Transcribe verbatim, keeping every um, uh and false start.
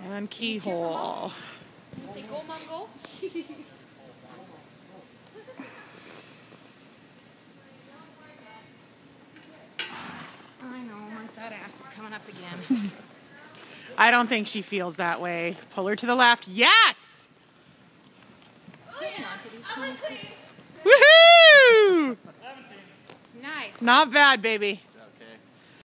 And keyhole. You say go, Mom, go? I know, my fat ass is coming up again. I don't think she feels that way. Pull her to the left. Yes! Woohoo! Nice. Not bad, baby.